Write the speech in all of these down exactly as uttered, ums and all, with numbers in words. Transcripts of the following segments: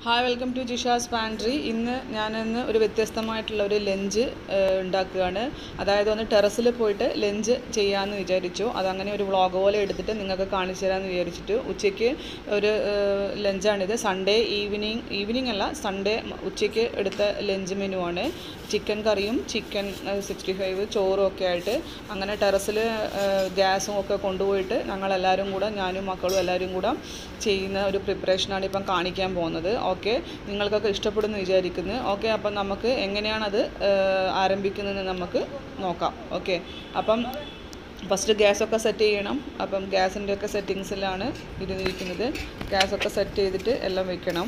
Hi welcome to Jisha's pantry. ഇന്ന് ഞാനിന്ന് ഒരു വ്യത്യസ്തമായിട്ടുള്ള ഒരു ലഞ്ച് ഉണ്ടാക്കുകയാണ്. അതായത് ഒന്ന് ടെറസിൽ പോയിട്ട് ലഞ്ച് ചെയ്യാമെന്ന് വിചാരിച്ചു. അതങ്ങനെ ഒരു വ്ളോഗ് പോലെ എടുത്തിട്ട് നിങ്ങൾക്ക് കാണിച്ചു തരാമെന്ന് വിചാരിച്ചിട്ട് ഉച്ചയ്ക്ക് ഒരു ലഞ്ചാണിത്. സൺഡേ ഈവനിങ് ഈവനിങ് അല്ല സൺഡേ ഉച്ചയ്ക്ക് എടുത്ത ലഞ്ച് മെനു ആണ്. ചിക്കൻ കറിയും ചിക്കൻ സിക്സ്റ്റി ഫൈവ് ചോറും ഒക്കെ ആയിട്ട് അങ്ങനെ ടെറസിൽ ഗ്യാസും ഒക്കെ കൊണ്ടുപോയിട്ട് ഞങ്ങളെല്ലാവരും കൂടെ ഞാനും മക്കളും എല്ലാവരും കൂടെ ചെയ്യുന്ന ഒരു പ്രിപ്പറേഷനാണ് ഇപ്പം കാണിക്കാൻ പോകുന്നത്. ഓക്കെ, നിങ്ങൾക്കൊക്കെ ഇഷ്ടപ്പെടുമെന്ന് വിചാരിക്കുന്നു. ഓക്കെ, അപ്പം നമുക്ക് എങ്ങനെയാണത് ആരംഭിക്കുന്നതെന്ന് നമുക്ക് നോക്കാം. ഓക്കെ, അപ്പം ഫസ്റ്റ് ഗ്യാസൊക്കെ സെറ്റ് ചെയ്യണം. അപ്പം ഗ്യാസിൻ്റെ ഒക്കെ സെറ്റിങ്സിലാണ് ഇരുന്നിരിക്കുന്നത്. ഗ്യാസൊക്കെ സെറ്റ് ചെയ്തിട്ട് എല്ലാം വെക്കണം.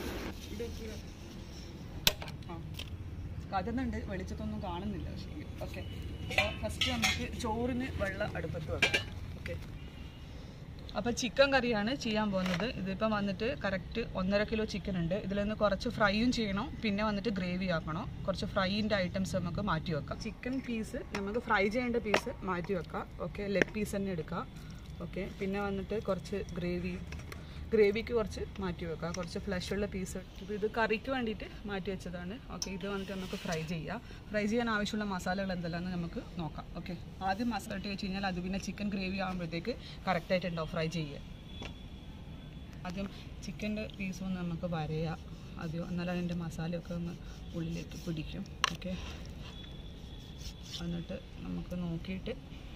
കഥന്നുണ്ട്, വെളിച്ചത്തൊന്നും കാണുന്നില്ല പക്ഷേ. ഓക്കെ, അപ്പോൾ ഫസ്റ്റ് നമുക്ക് ചോറിന് വെള്ളം അടുപ്പത്ത് വെക്കാം. ഓക്കെ, അപ്പോൾ ചിക്കൻ കറിയാണ് ചെയ്യാൻ പോകുന്നത്. ഇതിപ്പം വന്നിട്ട് കറക്റ്റ് ഒന്നര കിലോ ചിക്കൻ ഉണ്ട്. ഇതിൽ നിന്ന് കുറച്ച് ഫ്രൈയും ചെയ്യണം, പിന്നെ വന്നിട്ട് ഗ്രേവി ആക്കണം. കുറച്ച് ഫ്രൈൻ്റെ ഐറ്റംസ് നമുക്ക് മാറ്റി വെക്കാം. ചിക്കൻ പീസ് നമുക്ക് ഫ്രൈ ചെയ്യേണ്ട പീസ് മാറ്റി വെക്കാം. ഓക്കെ, ലെഗ് പീസ് തന്നെ എടുക്കാം. ഓക്കെ, പിന്നെ വന്നിട്ട് കുറച്ച് ഗ്രേവി ഗ്രേവിക്ക് കുറച്ച് മാറ്റി വെക്കാം. കുറച്ച് ഫ്ലഷുള്ള പീസ് ഇപ്പോൾ ഇത് കറിക്ക് വേണ്ടിയിട്ട് മാറ്റി വെച്ചതാണ്. ഓക്കെ, ഇത് വന്നിട്ട് നമുക്ക് ഫ്രൈ ചെയ്യാം. ഫ്രൈ ചെയ്യാൻ ആവശ്യമുള്ള മസാലകൾ എന്തെല്ലാമെന്ന് നമുക്ക് നോക്കാം. ഓക്കെ, ആദ്യം മസാല ഇട്ട് വെച്ച് കഴിഞ്ഞാൽ അത് പിന്നെ ചിക്കൻ ഗ്രേവി ആകുമ്പോഴത്തേക്ക് കറക്റ്റായിട്ടുണ്ടാവും ഫ്രൈ ചെയ്യാൻ. ആദ്യം ചിക്കൻ്റെ പീസ് ഒന്ന് നമുക്ക് വരയാം ആദ്യം, എന്നാലും അതിൻ്റെ മസാലയൊക്കെ ഒന്ന് ഉള്ളിലേക്ക് പിടിക്കും. ഓക്കെ, എന്നിട്ട് നമുക്ക് നോക്കിയിട്ട്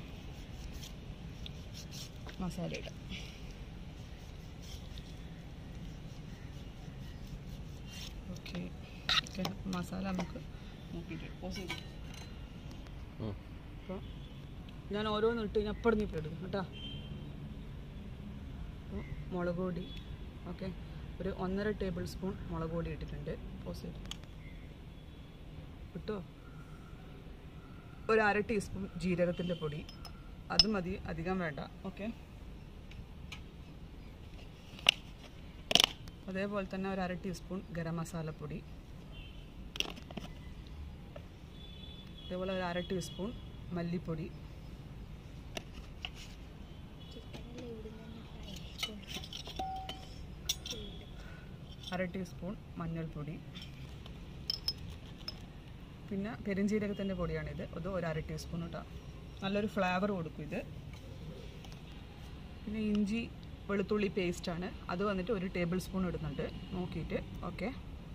മസാല ഇടാം. ഓക്കെ ഓക്കെ മസാല നമുക്ക് നോക്കിയിട്ട് പോസ് ചെയ്തു. അപ്പോൾ ഞാൻ ഓരോന്ന് ഇട്ട് കഴിഞ്ഞാൽ അപ്പടി നീ ഇടും കേട്ടോ. അപ്പോൾ മുളക് പൊടി ഓക്കെ ഒരു ഒന്നര ടേബിൾ സ്പൂൺ മുളക് പൊടി ഇട്ടിട്ടുണ്ട്. പോസ് ചെയ്തു ഇട്ടോ. ഒരു അര ടീസ്പൂൺ ജീരകത്തിൻ്റെ പൊടി, അത് മതി, അധികം വേണ്ട. ഓക്കെ, അതേപോലെ തന്നെ ഒരു അര ടീസ്പൂൺ ഗരം മസാലപ്പൊടി, അതേപോലെ ഒരു അര ടീസ്പൂൺ മല്ലിപ്പൊടി, അര ടീസ്പൂൺ മഞ്ഞൾപ്പൊടി, പിന്നെ പെരുംജീരകത്തിൻ്റെ പൊടിയാണിത്, അത് ഒരു അര ടീസ്പൂൺ കേട്ടോ. നല്ലൊരു ഫ്ലേവർ കൊടുക്കും ഇത്. പിന്നെ ഇഞ്ചി വെളുത്തുള്ളി പേസ്റ്റാണ്, അത് വന്നിട്ട് ഒരു ടേബിൾ സ്പൂൺ ഇടുന്നുണ്ട് നോക്കിയിട്ട്. ഓക്കെ,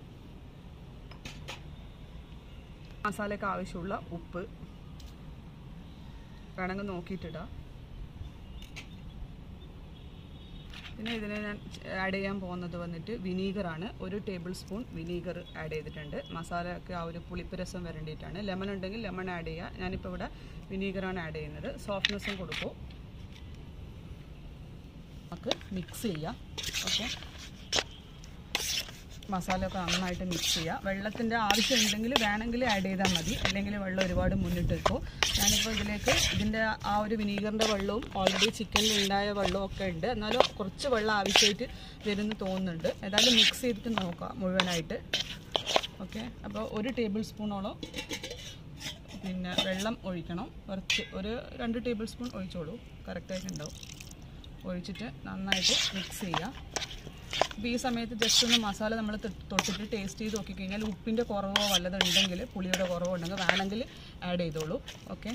മസാലയ്ക്ക് ആവശ്യമുള്ള ഉപ്പ് വേണമെങ്കിൽ നോക്കിയിട്ടിടാം. പിന്നെ ഇതിന് ഞാൻ ആഡ് ചെയ്യാൻ പോകുന്നത് വന്നിട്ട് വിനീഗറാണ്. ഒരു ടേബിൾ സ്പൂൺ വിനീഗർ ആഡ് ചെയ്തിട്ടുണ്ട്. മസാലയൊക്കെ ആ ഒരു പുളിപ്പ് രസം വരേണ്ടിയിട്ടാണ്. ലെമൺ ഉണ്ടെങ്കിൽ ലെമൺ ആഡ് ചെയ്യുക. ഞാനിപ്പോൾ ഇവിടെ വിനീഗറാണ് ആഡ് ചെയ്യുന്നത്. സോഫ്റ്റ്നെസ്സും കൊടുക്കും. നമുക്ക് മിക്സ് ചെയ്യാം. ഓക്കെ, മസാലയൊക്കെ നന്നായിട്ട് മിക്സ് ചെയ്യുക. വെള്ളത്തിൻ്റെ ആവശ്യം ഉണ്ടെങ്കിൽ വേണമെങ്കിൽ ആഡ് ചെയ്താൽ മതി, അല്ലെങ്കിൽ വെള്ളം ഒരുപാട് മുന്നിട്ട് വെക്കും. ഞാനിപ്പോൾ ഇതിലേക്ക് ഇതിൻ്റെ ആ ഒരു വിനീഗറിൻ്റെ വെള്ളവും ഓൾറെഡി ചിക്കനിൽ ഉണ്ടായ വെള്ളവും ഒക്കെ ഉണ്ട്, എന്നാലും കുറച്ച് വെള്ളം ആവശ്യമായിട്ട് വരുമെന്ന് തോന്നുന്നുണ്ട്. ഏതായാലും മിക്സ് ചെയ്തിട്ട് നോക്കാം മുഴുവനായിട്ട്. ഓക്കെ, അപ്പോൾ ഒരു ടേബിൾ സ്പൂണോളം പിന്നെ വെള്ളം ഒഴിക്കണം. കുറച്ച് ഒരു രണ്ട് ടേബിൾ സ്പൂൺ ഒഴിച്ചോളൂ, കറക്റ്റായിട്ടുണ്ടാവും. ഒഴിച്ചിട്ട് നന്നായിട്ട് മിക്സ് ചെയ്യുക. അപ്പോൾ ഈ സമയത്ത് ജസ്റ്റ് ഒന്ന് മസാല നമ്മൾ തൊട്ടിട്ട് ടേസ്റ്റ് ചെയ്ത് നോക്കിക്കഴിഞ്ഞാൽ ഉപ്പിൻ്റെ കുറവോ വല്ലതുണ്ടെങ്കിൽ, പുളിയുടെ കുറവോ ഉണ്ടെങ്കിൽ വേണമെങ്കിൽ ആഡ് ചെയ്തോളൂ. ഓക്കെ,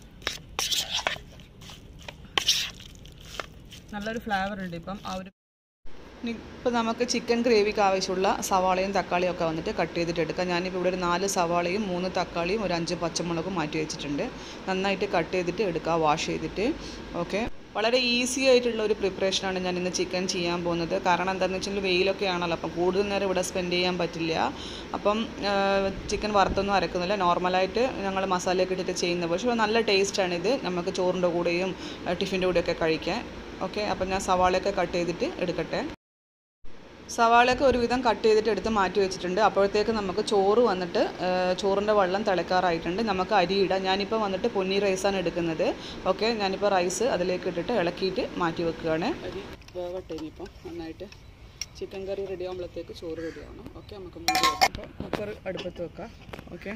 നല്ലൊരു ഫ്ലേവർ ഉണ്ട് ഇപ്പം ആ ഒരു. ഇപ്പോൾ നമുക്ക് ചിക്കൻ ഗ്രേവിക്ക് ആവശ്യമുള്ള സവാളയും തക്കാളിയും ഒക്കെ വന്നിട്ട് കട്ട് ചെയ്തിട്ട് എടുക്കാം. ഞാനിപ്പോൾ ഇവിടെ ഒരു നാല് സവാളയും മൂന്ന് തക്കാളിയും ഒരു അഞ്ച് പച്ചമുളകും മാറ്റി വെച്ചിട്ടുണ്ട്. നന്നായിട്ട് കട്ട് ചെയ്തിട്ട് എടുക്കുക, വാഷ് ചെയ്തിട്ട്. ഓക്കെ, വളരെ ഈസി ആയിട്ടുള്ള ഒരു പ്രിപ്പറേഷനാണ് ഞാൻ ഇന്ന് ചിക്കൻ ചെയ്യാൻ പോകുന്നത്. കാരണം എന്താണെന്ന് വെച്ചാൽ വെയിലൊക്കെ ആണല്ലോ, അപ്പം കൂടുതൽ നേരം ഇവിടെ സ്പെൻഡ് ചെയ്യാൻ പറ്റില്ല. അപ്പം ചിക്കൻ വറുത്തൊന്നും അരക്കുന്നില്ല, നോർമലായിട്ട് ഞങ്ങൾ മസാലയൊക്കെ ഇട്ടിട്ട് ചെയ്യുന്നത്. പക്ഷേ നല്ല ടേസ്റ്റാണിത്, നമുക്ക് ചോറിൻ്റെ കൂടെയും ടിഫിൻ്റെ കൂടെയൊക്കെ കഴിക്കാൻ. ഓക്കെ, അപ്പം ഞാൻ സവാളയൊക്കെ കട്ട് ചെയ്തിട്ട് എടുക്കട്ടെ. സവാളയൊക്കെ ഒരുവിധം കട്ട് ചെയ്തിട്ട് എടുത്ത് മാറ്റി വെച്ചിട്ടുണ്ട്. അപ്പോഴത്തേക്ക് നമുക്ക് ചോറ് വന്നിട്ട് ചോറിൻ്റെ വെള്ളം തിളക്കാറായിട്ടുണ്ട്. നമുക്ക് അരി ഇടാം. ഞാനിപ്പോൾ വന്നിട്ട് പൊന്നി റൈസാണ് എടുക്കുന്നത്. ഓക്കെ, ഞാനിപ്പോൾ റൈസ് അതിലേക്ക് ഇട്ടിട്ട് ഇളക്കിയിട്ട് മാറ്റി വെക്കുകയാണ്. അരി വേവട്ടെ ഇനിയിപ്പം നന്നായിട്ട്. ചിക്കൻ കറി റെഡി ആകുമ്പോഴത്തേക്ക് ചോറ് റെഡി ആവണം. ഓക്കെ, നമുക്ക് മൂടി വെക്കാം. അപ്പോൾ കുക്കർ അടുപ്പത്ത് വെക്കാം. ഓക്കെ,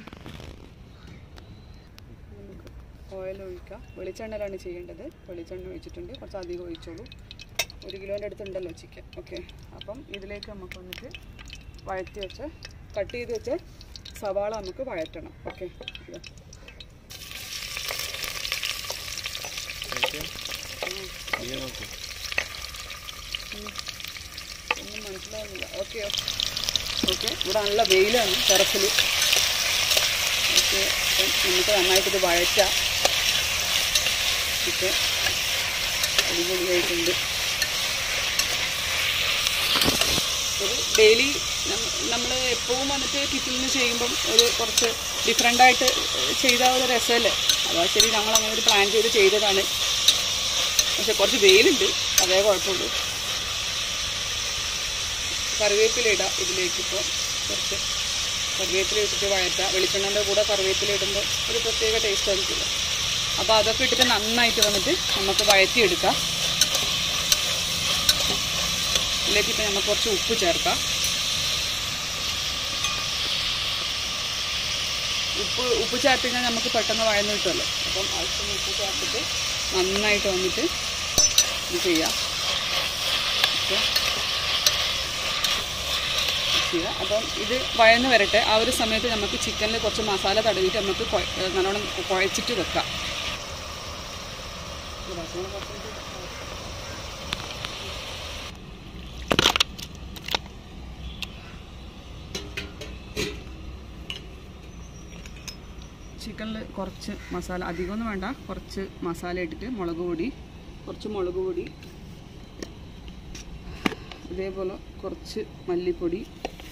ഓയിൽ ഒഴിക്കാം. വെളിച്ചെണ്ണയിലാണ് ചെയ്യേണ്ടത്. വെളിച്ചെണ്ണ ഒഴിച്ചിട്ടുണ്ട്, കുറച്ച് അധികം ഒഴിച്ചോളൂ. ഒരു കിലോൻ്റെ അടുത്തുണ്ടല്ലോ ചിക്കൻ. ഓക്കെ, അപ്പം ഇതിലേക്ക് നമുക്ക് വന്നിട്ട് വഴറ്റി വെച്ച് കട്ട് ചെയ്ത് വെച്ച് സവാള നമുക്ക് വഴറ്റണം. ഓക്കെ, ഒന്നും മനസ്സിലാവുന്നില്ല. ഓക്കെ ഓക്കെ ഇവിടെ നല്ല വെയിലാണ് ടെറസിൽ. ഓക്കെ, നമുക്ക് നന്നായിട്ടിത് വഴറ്റാം. ഓക്കെ, അടിപൊളിയായിട്ടുണ്ട്. ഒരു ഡെയിലി നമ്മൾ എപ്പോഴും വന്നിട്ട് കിച്ചണിൽ നിന്ന് ചെയ്യുമ്പം ഒരു കുറച്ച് ഡിഫറെൻ്റായിട്ട് ചെയ്താൽ ഒരു രസമല്ലേ. അതാ ശരി, ഞങ്ങൾ അങ്ങനെ ഒരു പ്ലാൻ ചെയ്ത് ചെയ്തതാണ്. പക്ഷെ കുറച്ച് വെയിലുണ്ട്, അതേ കുഴപ്പമുള്ളൂ. കറിവേപ്പില ഇടാം ഇതിലേക്ക്. ഇപ്പോൾ കുറച്ച് കറിവേപ്പില ഇട്ടിട്ട് വഴറ്റാം. വെളിച്ചെണ്ണൻ്റെ കൂടെ കറിവേപ്പില ഇടുമ്പോൾ ഒരു പ്രത്യേക ടേസ്റ്റ് ആയിരിക്കില്ല. അപ്പോൾ അതൊക്കെ ഇട്ടിട്ട് നന്നായിട്ട് വന്നിട്ട് നമുക്ക് വഴറ്റിയെടുക്കാം. ഇതിലേക്ക് ഇപ്പം നമുക്ക് കുറച്ച് ഉപ്പ് ചേർക്കാം. ഉപ്പ് ഉപ്പ് ചേർത്ത് കഴിഞ്ഞാൽ നമുക്ക് പെട്ടെന്ന് വഴന്ന് കിട്ടുമല്ലോ. അപ്പം ആവശ്യത്തിന് ഉപ്പ് ചേർത്തിട്ട് നന്നായിട്ട് വന്നിട്ട് ഇത് ചെയ്യാം. ഓക്കെ, ചെയ്യുക. അപ്പം ഇത് വഴന്ന് വരട്ടെ. ആ ഒരു സമയത്ത് നമുക്ക് ചിക്കനിൽ കുറച്ച് മസാല തടവിയിട്ട് നമുക്ക് നല്ലോണം കുഴച്ചിട്ട് വെക്കാം. ചിക്കനിൽ കുറച്ച് മസാല, അധികമൊന്നും വേണ്ട, കുറച്ച് മസാല ഇട്ടിട്ട് മുളക് പൊടി, കുറച്ച് മുളക് പൊടി, ഇതേപോലെ കുറച്ച് മല്ലിപ്പൊടി,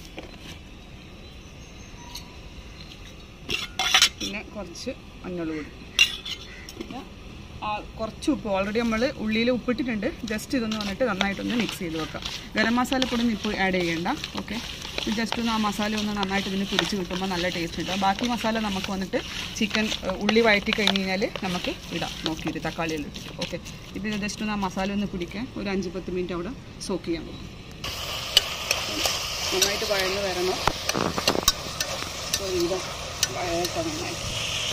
പിന്നെ കുറച്ച് മഞ്ഞൾപ്പൊടി, പിന്നെ കുറച്ച് ഉപ്പ്. ഓൾറെഡി നമ്മൾ ഉള്ളിയിൽ ഉപ്പിട്ടിട്ടുണ്ട്. ജസ്റ്റ് ഇതൊന്ന് വന്നിട്ട് നന്നായിട്ടൊന്ന് മിക്സ് ചെയ്ത് വെക്കാം. ഗരം മസാലപ്പൊടി ഒന്നും ഇപ്പോൾ ആഡ് ചെയ്യേണ്ട. ഓക്കെ, ജസ്റ്റ് ഒന്ന് ആ മസാല ഒന്ന് നന്നായിട്ട് ഇതിന് പിടിച്ച് കിട്ടുമ്പോൾ നല്ല ടേസ്റ്റ് കിട്ടും. ബാക്കി മസാല നമുക്ക് വന്നിട്ട് ചിക്കൻ ഉള്ളി വഴറ്റി കഴിഞ്ഞ് കഴിഞ്ഞാൽ നമുക്ക് ഇടാം നോക്കിയിട്ട് തക്കാളിയെല്ലാം ഇട്ടിട്ട്. ഓക്കെ, ഇത് ജസ്റ്റ് ഒന്ന് ആ മസാല ഒന്ന് പിടിക്കാൻ ഒരു അഞ്ച് പത്ത് മിനിറ്റ് അവിടെ സോക്ക് ചെയ്യാൻ പോകും. നന്നായിട്ട് വഴന്ന് വരണം. വഴക്കാം നന്നായിട്ട്.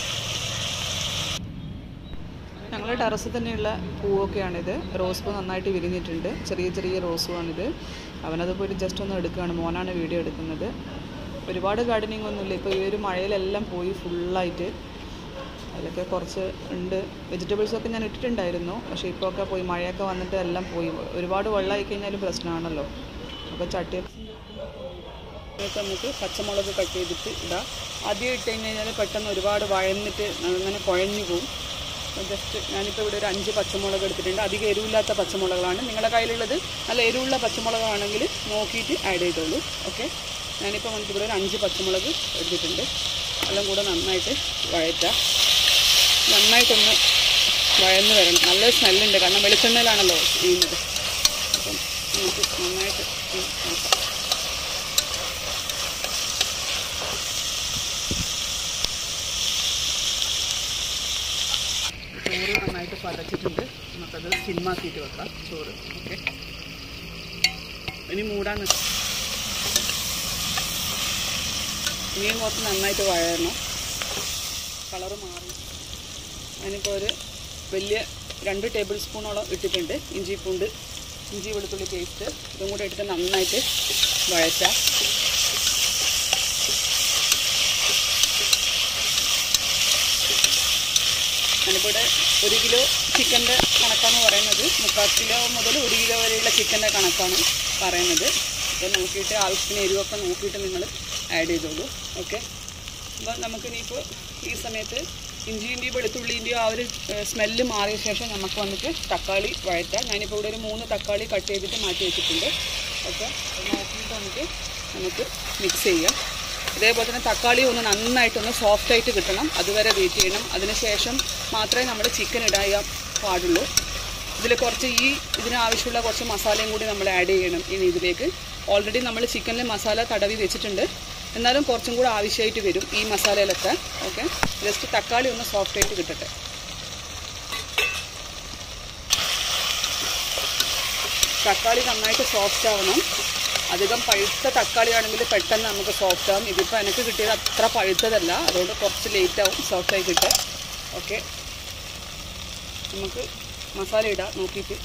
ഞങ്ങളുടെ ടെറസിൽ തന്നെയുള്ള പൂവൊക്കെയാണിത്. റോസ് പൂ നന്നായിട്ട് വിരിഞ്ഞിട്ടുണ്ട്. ചെറിയ ചെറിയ റോസ് പൂവാണിത്. അവനത് പോയിട്ട് ജസ്റ്റ് ഒന്ന് എടുക്കുകയാണ്. മോനാണ് വീഡിയോ എടുക്കുന്നത്. ഒരുപാട് ഗാർഡനിങ് ഒന്നുമില്ല. ഇപ്പോൾ ഈ ഒരു മഴയിലെല്ലാം പോയി ഫുള്ളായിട്ട്. അതിലൊക്കെ കുറച്ച് ഉണ്ട്. വെജിറ്റബിൾസൊക്കെ ഞാൻ ഇട്ടിട്ടുണ്ടായിരുന്നു. പക്ഷേ ഇപ്പോൾ ഒക്കെ പോയി, മഴയൊക്കെ വന്നിട്ട് എല്ലാം പോയി. ഒരുപാട് വെള്ളമായി കഴിഞ്ഞാലും പ്രശ്നമാണല്ലോ. അപ്പോൾ ചട്ടി നമുക്ക് പച്ചമുളക് കട്ട് ചെയ്തിട്ട് ഇടാം. ആദ്യം ഇട്ട് കഴിഞ്ഞാൽ പെട്ടെന്ന് ഒരുപാട് വഴന്നിട്ട് അങ്ങനെ കുഴഞ്ഞു പോകും. ജസ്റ്റ് ഞാനിപ്പോൾ ഇവിടെ ഒരു അഞ്ച് പച്ചമുളക് എടുത്തിട്ടുണ്ട്. അധികം എരിവില്ലാത്ത പച്ചമുളകളാണ്. നിങ്ങളുടെ കയ്യിലുള്ളത് നല്ല എരിവുള്ള പച്ചമുളകാണെങ്കിൽ നോക്കിയിട്ട് ആഡ് ചെയ്തോളൂ. ഓക്കെ, ഞാനിപ്പോൾ വന്നിട്ട് ഇവിടെ ഒരു അഞ്ച് പച്ചമുളക് എടുത്തിട്ടുണ്ട്. എല്ലാം കൂടെ നന്നായിട്ട് വഴറ്റാം. നന്നായിട്ടൊന്ന് വഴന്ന് വരണം. നല്ല സ്മെല്ലുണ്ട്, കാരണം വെളിച്ചെണ്ണയിലാണല്ലോ ചെയ്യുന്നത്. അപ്പം നമുക്ക് നന്നായിട്ട് നോക്കാം. ചോറ് നന്നായിട്ട് പതച്ചിട്ടുണ്ട്. നമുക്കത് സിമ്മാക്കിയിട്ട് വെക്കാം ചോറ്. ഓക്കെ, ഇനി മൂടാൻ ഇനിയും കുറച്ച് നന്നായിട്ട് വഴരണം. കളറ് മാറി. ഞാനിപ്പോൾ ഒരു വലിയ രണ്ട് ടേബിൾ സ്പൂണോളം ഇട്ടിട്ടുണ്ട് ഇഞ്ചി പൂണ്ട് ഇഞ്ചി വെളുത്തുള്ളി പേസ്റ്റ്. ഇതും കൂടെ എടുത്ത് നന്നായിട്ട് വഴറ്റാം. ഞാനിവിടെ ഒരു കിലോ ചിക്കൻ്റെ കണക്കാണ് പറയുന്നത്. മുക്കാൽ കിലോ മുതൽ ഒരു കിലോ വരെയുള്ള ചിക്കൻ്റെ കണക്കാണ് പറയുന്നത്. അപ്പോൾ നോക്കിയിട്ട് ആവശ്യത്തിന് എരിവൊക്കെ നോക്കിയിട്ട് നിങ്ങൾ ആഡ് ചെയ്തോളൂ. ഓക്കെ, അപ്പോൾ നമുക്കിനിയിപ്പോൾ ഈ സമയത്ത് ഇഞ്ചിൻ്റെയും വെളുത്തുള്ളിൻ്റെയും ആ ഒരു സ്മെല്ല് മാറിയ ശേഷം നമുക്ക് വന്നിട്ട് തക്കാളി വഴറ്റാം. ഞാനിപ്പോൾ ഇവിടെ ഒരു മൂന്ന് തക്കാളി കട്ട് ചെയ്തിട്ട് മാറ്റി വെച്ചിട്ടുണ്ട്. ഓക്കെ, നോക്കിയിട്ട് വന്നിട്ട് നമുക്ക് മിക്സ് ചെയ്യാം. ഇതേപോലെ തന്നെ തക്കാളി ഒന്ന് നന്നായിട്ടൊന്ന് സോഫ്റ്റായിട്ട് കിട്ടണം. അതുവരെ വെയിറ്റ് ചെയ്യണം. അതിനുശേഷം മാത്രമേ നമ്മൾ ചിക്കൻ ഇടാൻ പാടുള്ളൂ. ഇതിൽ കുറച്ച് ഈ ഇതിനാവശ്യമുള്ള കുറച്ച് മസാലയും കൂടി നമ്മൾ ആഡ് ചെയ്യണം. ഇനി ഇതിലേക്ക് ഓൾറെഡി നമ്മൾ ചിക്കനിൽ മസാല തടവി വെച്ചിട്ടുണ്ട്. എന്നാലും കുറച്ചും കൂടെ ആവശ്യമായിട്ട് വരും ഈ മസാലയിലൊക്കെ. ഓക്കെ, ജസ്റ്റ് തക്കാളി ഒന്ന് സോഫ്റ്റായിട്ട് കിട്ടട്ടെ. തക്കാളി നന്നായിട്ട് സോഫ്റ്റ് ആവണം. അധികം പഴുത്ത തക്കാളിയാണെങ്കിൽ പെട്ടെന്ന് നമുക്ക് സോഫ്റ്റ് ആവും. ഇതിപ്പോൾ എനിക്ക് കിട്ടിയത് അത്ര പഴുത്തതല്ല, അതുകൊണ്ട് കുറച്ച് ലേറ്റ് ആവും സോഫ്റ്റായി കിട്ടാൻ. ഓക്കെ, നമുക്ക് മസാല ഇടാം നോക്കിയിട്ട്.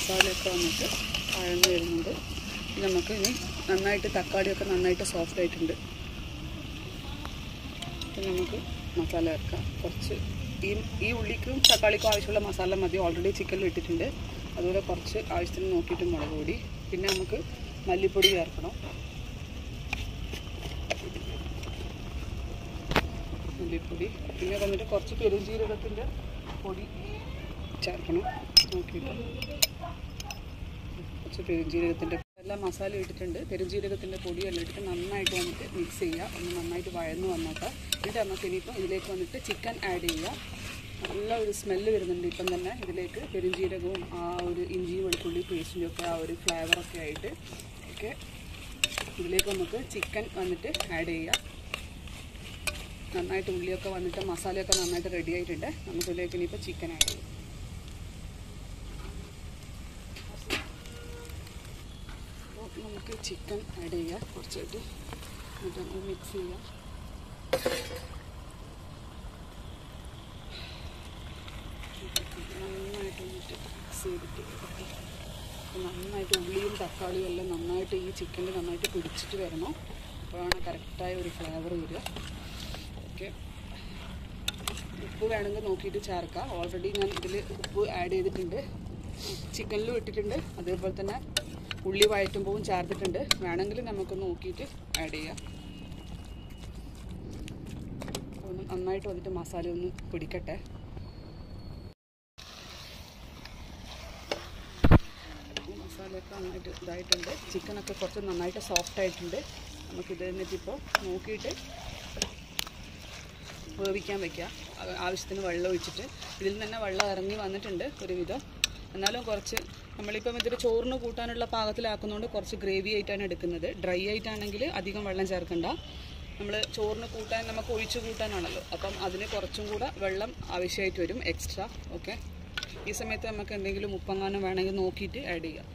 മസാലയൊക്കെ വന്നിട്ട് വഴന്ന് വരുന്നുണ്ട്. നമുക്ക് ഇനി നന്നായിട്ട് തക്കാളിയൊക്കെ നന്നായിട്ട് സോഫ്റ്റ് ആയിട്ടുണ്ട്. അപ്പം നമുക്ക് മസാല ചേർക്കാം. കുറച്ച് ഈ ഈ ഉള്ളിക്കും തക്കാളിക്കും ആവശ്യമുള്ള മസാല മതി, ഓൾറെഡി ചിക്കനിൽ ഇട്ടിട്ടുണ്ട്. അതുപോലെ കുറച്ച് ആവശ്യത്തിന് നോക്കിയിട്ട് മുളക് പൊടി, പിന്നെ നമുക്ക് മല്ലിപ്പൊടി ചേർക്കണം. മല്ലിപ്പൊടി പിന്നെ വന്നിട്ട് കുറച്ച് പെരുംജീരകത്തിൻ്റെ പൊടി ചേർക്കണം. നോക്കിയിട്ട് കുറച്ച് പെരുംജീരകത്തിൻ്റെ എല്ലാം മസാല ഇട്ടിട്ടുണ്ട്. പെരുംജീരകത്തിൻ്റെ പൊടിയെല്ലാം ഇട്ടിട്ട് നന്നായിട്ട് വന്നിട്ട് മിക്സ് ചെയ്യുക. ഒന്ന് നന്നായിട്ട് വഴന്ന് വന്നോട്ടെ. എന്നിട്ട് നമുക്ക് ഇനിയിപ്പോൾ ഇതിലേക്ക് വന്നിട്ട് ചിക്കൻ ആഡ് ചെയ്യുക. നല്ല ഒരു സ്മെല്ല് വരുന്നുണ്ട് ഇപ്പം തന്നെ. ഇതിലേക്ക് പെരുംജീരകവും ആ ഒരു ഇഞ്ചി വെളുത്തുള്ളി പേസ്റ്റിൻ്റെ ഒക്കെ ആ ഒരു ഫ്ലേവറൊക്കെ ആയിട്ട് ഓക്കെ. ഇതിലേക്ക് നമുക്ക് ചിക്കൻ വന്നിട്ട് ആഡ് ചെയ്യുക. നന്നായിട്ട് ഉള്ളിയൊക്കെ വന്നിട്ട് മസാലയൊക്കെ നന്നായിട്ട് റെഡി ആയിട്ടുണ്ട്. നമുക്കിതിലേക്ക് ഇനിയിപ്പോൾ ചിക്കൻ ആഡ് ചെയ്യാം. അപ്പോൾ നമുക്ക് ചിക്കൻ ആഡ് ചെയ്യാം കുറച്ചായിട്ട്. എന്നിട്ട് നമുക്ക് മിക്സ് ചെയ്യാം. നന്നായിട്ട് വന്നിട്ട് മിക്സ് ചെയ്തിട്ട് നന്നായിട്ട് ഉള്ളിയും തക്കാളിയും എല്ലാം നന്നായിട്ട് ഈ ചിക്കനിൽ നന്നായിട്ട് പിടിച്ചിട്ട് വരണം. അപ്പോഴാണ് കറക്റ്റായ ഒരു ഫ്ലേവർ വരിക. ഓക്കെ. ഉപ്പ് വേണമെങ്കിൽ നോക്കിയിട്ട് ചേർക്കാം. ഓൾറെഡി ഞാൻ ഇതിൽ ഉപ്പ് ആഡ് ചെയ്തിട്ടുണ്ട്, ചിക്കനിലും ഇട്ടിട്ടുണ്ട്. അതേപോലെ തന്നെ ഉള്ളി വഴറ്റുമ്പോഴും ചേർത്തിട്ടുണ്ട്. വേണമെങ്കിൽ നമുക്ക് നോക്കിയിട്ട് ആഡ് ചെയ്യാം. ഒന്ന് നന്നായിട്ട് വന്നിട്ട് മസാല ഒന്ന് പിടിക്കട്ടെ. മസാലയൊക്കെ നന്നായിട്ട് ഇതായിട്ടുണ്ട്. ചിക്കനൊക്കെ കുറച്ച് നന്നായിട്ട് സോഫ്റ്റ് ആയിട്ടുണ്ട്. നമുക്കിത് എന്നിട്ടിപ്പോൾ നോക്കിയിട്ട് വേവിക്കാൻ വയ്ക്കുക. ആവശ്യത്തിന് വെള്ളം ഒഴിച്ചിട്ട് ഇതിൽ തന്നെ വെള്ളം ഇറങ്ങി വന്നിട്ടുണ്ട് ഒരുവിധം. എന്നാലും കുറച്ച് നമ്മളിപ്പം ഇതിൽ ചോറിന് കൂട്ടാനുള്ള പാകത്തിലാക്കുന്നതുകൊണ്ട് കുറച്ച് ഗ്രേവി ആയിട്ടാണ് എടുക്കുന്നത്. ഡ്രൈ ആയിട്ടാണെങ്കിൽ അധികം വെള്ളം ചേർക്കണ്ട. നമ്മൾ ചോറിന് കൂട്ടാൻ നമുക്ക് ഒഴിച്ച് കൂട്ടാനാണല്ലോ, അപ്പം അതിന് കുറച്ചും കൂടെ വെള്ളം ആവശ്യമായിട്ട് വരും എക്സ്ട്രാ. ഓക്കെ. ഈ സമയത്ത് നമുക്ക് എന്തെങ്കിലും ഉപ്പങ്ങാനും വേണമെങ്കിൽ നോക്കിയിട്ട് ആഡ് ചെയ്യാം.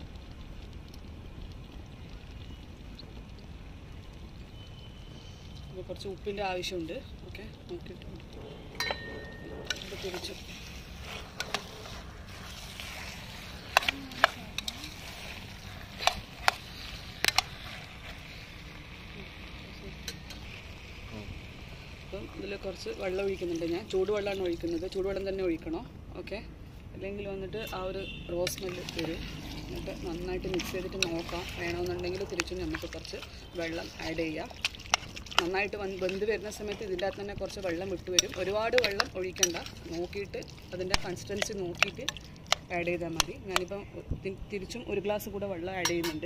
അപ്പോൾ കുറച്ച് ഉപ്പിൻ്റെ ആവശ്യമുണ്ട്. ഓക്കെ. നോക്കിയിട്ട് ഇത് തിരിച്ചു അപ്പം ഇതിൽ കുറച്ച് വെള്ളം ഒഴിക്കുന്നുണ്ട്. ഞാൻ ചൂടുവെള്ളമാണ് ഒഴിക്കുന്നത്. ചൂടുവെള്ളം തന്നെ ഒഴിക്കണം. ഓക്കെ. അല്ലെങ്കിൽ വന്നിട്ട് ആ ഒരു റോസ് സ്മെല്ല് വരും. എന്നിട്ട് നന്നായിട്ട് മിക്സ് ചെയ്തിട്ട് നോക്കാം. വേണമെന്നുണ്ടെങ്കിൽ തിരിച്ചും നമുക്ക് കുറച്ച് വെള്ളം ആഡ് ചെയ്യാം. നന്നായിട്ട് വന്ന് വെന്ത് വരുന്ന സമയത്ത് ഇതിൻ്റെ അകത്ത് തന്നെ കുറച്ച് വെള്ളം വിട്ട് വരും. ഒരുപാട് വെള്ളം ഒഴിക്കണ്ട. നോക്കിയിട്ട് അതിൻ്റെ കൺസിസ്റ്റൻസി നോക്കിയിട്ട് ആഡ് ചെയ്താൽ മതി. ഞാനിപ്പം തിരിച്ചും ഒരു ഗ്ലാസ് കൂടെ വെള്ളം ആഡ് ചെയ്യുന്നുണ്ട്.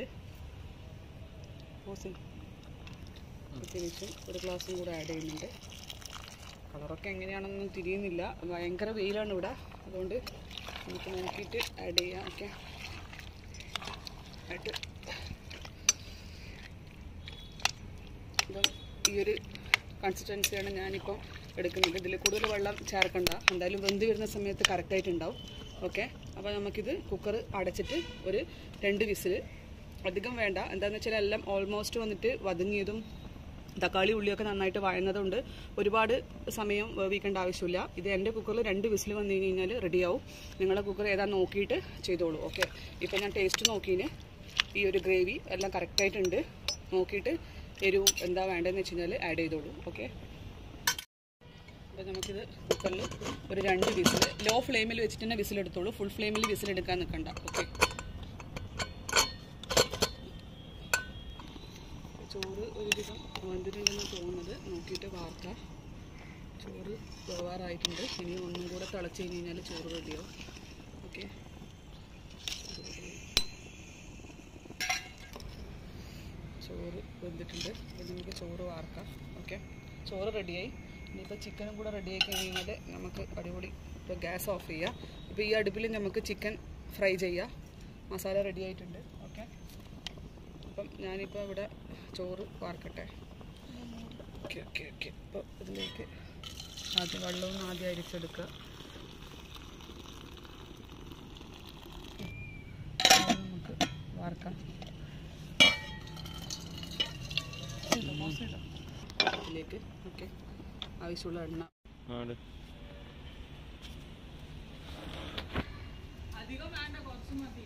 തിരിച്ചും ഒരു ഗ്ലാസും കൂടെ ആഡ് ചെയ്യുന്നുണ്ട്. കളറൊക്കെ എങ്ങനെയാണെന്നൊന്നും തിരിയുന്നില്ല. ഭയങ്കര വെയിലാണ് ഇവിടെ, അതുകൊണ്ട് നമുക്ക് നോക്കിയിട്ട് ആഡ് ചെയ്യാം. ഓക്കെ. ആയിട്ട് ഇപ്പം ഈ ഒരു കൺസിസ്റ്റൻസിയാണ് ഞാനിപ്പം എടുക്കുന്നത്. ഇതിൽ കൂടുതൽ വെള്ളം ചേർക്കണ്ട. എന്തായാലും വെന്ത് വരുന്ന സമയത്ത് കറക്റ്റായിട്ടുണ്ടാവും. ഓക്കെ. അപ്പോൾ നമുക്കിത് കുക്കർ അടച്ചിട്ട് ഒരു രണ്ട് വിസിൽ, അധികം വേണ്ട. എന്താണെന്ന് വെച്ചാൽ എല്ലാം ഓൾമോസ്റ്റ് വന്നിട്ട് വതങ്ങിയതും തക്കാളി ഉള്ളിയൊക്കെ നന്നായിട്ട് വഴന്നതുകൊണ്ട് ഒരുപാട് സമയം വേവിക്കേണ്ട ആവശ്യമില്ല. ഇത് എൻ്റെ കുക്കറിൽ രണ്ട് വിസിൽ വന്നു കഴിഞ്ഞാൽ റെഡിയാവും. നിങ്ങളുടെ കുക്കർ ഏതാ നോക്കിയിട്ട് ചെയ്തോളൂ. ഓക്കെ. ഇപ്പം ഞാൻ ടേസ്റ്റ് നോക്കിന് ഈ ഒരു ഗ്രേവി എല്ലാം കറക്റ്റായിട്ടുണ്ട്. നോക്കിയിട്ട് എരിവും എന്താ വേണ്ടതെന്ന് വെച്ച് കഴിഞ്ഞാൽ ആഡ് ചെയ്തോളൂ. ഓക്കെ. അപ്പോൾ നമുക്കിത് കുക്കറിൽ ഒരു രണ്ട് വിസിൽ ലോ ഫ്ലെയിമിൽ വെച്ചിട്ട് തന്നെ വിസിലെടുത്തോളൂ. ഫുൾ ഫ്ലെയിമിൽ വിസിലെടുക്കാൻ നിൽക്കണ്ട. ഓക്കെ. ചോറ് ഒരുവിധം വെന്തിട്ടുണ്ടെന്ന് തോന്നുന്നത്. നോക്കിയിട്ട് വാർക്കാം. ചോറ് വേവാറായിട്ടുണ്ട്. ഇനി ഒന്നും കൂടെ തിളച്ച് കഴിഞ്ഞ് കഴിഞ്ഞാൽ ചോറ് റെഡിയാവും. ഓക്കെ. ചോറ് വെന്തിട്ടുണ്ട്. ഇനി നമുക്ക് ചോറ് വാർക്കാം. ഓക്കെ. ചോറ് റെഡിയായി. ഇനിയിപ്പോൾ ചിക്കനും കൂടെ റെഡിയായി കഴിഞ്ഞ് കഴിഞ്ഞാൽ നമുക്ക് അടിപൊളി. ഇപ്പോൾ ഗ്യാസ് ഓഫ് ചെയ്യുക. ഇപ്പോൾ ഈ അടുപ്പിൽ നമുക്ക് ചിക്കൻ ഫ്രൈ ചെയ്യാം. മസാല റെഡി ആയിട്ടുണ്ട്. ഓക്കെ. അപ്പം ഞാനിപ്പോൾ ഇവിടെ ചോറ് വാർക്കട്ടെ. Okay okay okay. അപ്പോൾ ഇതിലേക്ക് ആദ്യം വെള്ളമൊന്നും ആദ്യം അരിച്ചെടുക്കുക. നമുക്ക് വാർക്കാം. ഇതിലേക്ക് ഓക്കെ ആവശ്യമുള്ള എണ്ണ അധികം വേണ്ട, കുറച്ച് മതി.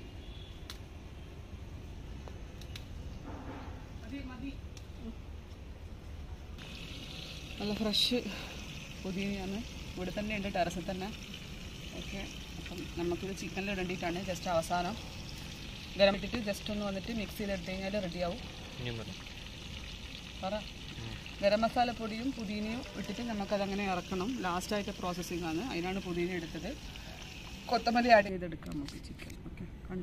നല്ല ഫ്രഷ് പുതിനയാണ്, ഇവിടെ തന്നെ ഉണ്ട്, ടെറസിൽ തന്നെ. ഓക്കെ, അപ്പം നമുക്കിത് ചിക്കനിൽ ഇടേണ്ടിയിട്ടാണ്. ജസ്റ്റ് അവസാനം ഗരം ഇട്ടിട്ട് ജസ്റ്റ് ഒന്ന് വന്നിട്ട് മിക്സിയിൽ എടുത്തു കഴിഞ്ഞാൽ റെഡിയാവും. പറ. ഗരം മസാലപ്പൊടിയും പുതിനയും ഇട്ടിട്ട് നമുക്കതങ്ങനെ ഇറക്കണം. ലാസ്റ്റായിട്ട് പ്രോസസ്സിംഗ് ആണ്, അതിനാണ് പുതിന എടുത്തത്. കൊത്തമല്ലി ആഡ് ചെയ്തെടുക്കാം നമുക്ക് ചിക്കൻ. ഓക്കെ,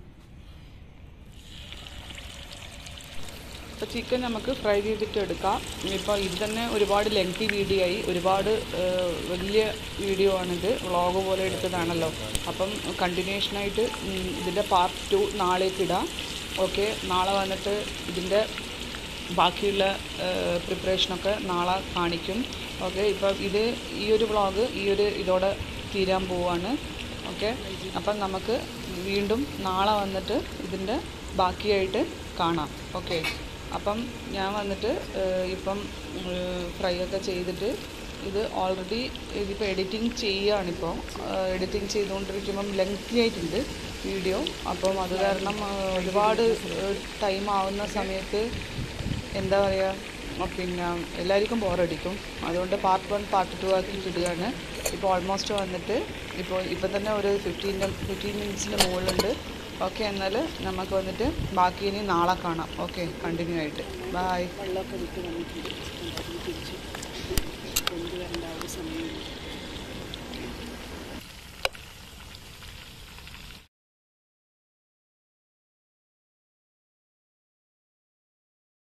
അപ്പോൾ ചിക്കൻ നമുക്ക് ഫ്രൈ ചെയ്തിട്ട് എടുക്കാം. ഇപ്പോൾ ഇത് തന്നെ ഒരുപാട് ലെങ്തി വീഡിയോ ആയി, ഒരുപാട് വലിയ വീഡിയോ ആണിത്, വ്ളോഗ് പോലെ എടുത്തതാണല്ലോ. അപ്പം കണ്ടിന്യൂഷനായിട്ട് ഇതിൻ്റെ പാർട്ട് ടു നാളേക്ക് ഇടാം. ഓക്കെ, നാളെ വന്നിട്ട് ഇതിൻ്റെ ബാക്കിയുള്ള പ്രിപ്പറേഷനൊക്കെ നാളെ കാണിക്കും. ഓക്കെ, ഇപ്പം ഇത് ഈ ഒരു വ്ളോഗ് ഈ ഒരു ഇതോടെ തീരാൻ പോവാണ്. ഓക്കെ, അപ്പം നമുക്ക് വീണ്ടും നാളെ വന്നിട്ട് ഇതിൻ്റെ ബാക്കിയായിട്ട് കാണാം. ഓക്കെ, അപ്പം ഞാൻ വന്നിട്ട് ഇപ്പം ഫ്രൈ ഒക്കെ ചെയ്തിട്ട് ഇത് ഓൾറെഡി ഇതിപ്പോൾ എഡിറ്റിംഗ് ചെയ്യുകയാണിപ്പോൾ. എഡിറ്റിംഗ് ചെയ്തുകൊണ്ടിരിക്കുമ്പം ലെങ്തി ആയിട്ടുണ്ട് വീഡിയോ. അപ്പം അത് കാരണം ഒരുപാട് ടൈം ആവുന്ന സമയത്ത് എന്താ പറയുക, പിന്നെ എല്ലാവർക്കും ബോറടിക്കും. അതുകൊണ്ട് പാർട്ട് വൺ പാർട്ട് ടു ആക്കിയിട്ട് ഇടുകയാണ്. ഇപ്പോൾ ഓൾമോസ്റ്റ് വന്നിട്ട് ഇപ്പോൾ ഇപ്പം തന്നെ ഒരു ഫിഫ്റ്റീൻ ഫിഫ്റ്റീൻ മിനിറ്റ്സിൻ്റെ മുകളിലുണ്ട്. ഓക്കെ, എന്നാൽ നമുക്ക് വന്നിട്ട് ബാക്കി ഇനി നാളെ കാണാം. ഓക്കെ, കണ്ടിന്യൂ ആയിട്ട്. ബായ്. വെള്ളമൊക്കെ വിട്ട് വന്നിട്ടുണ്ട്, തിരിച്ച് കൊണ്ടുവരേണ്ട ഒരു സമയം.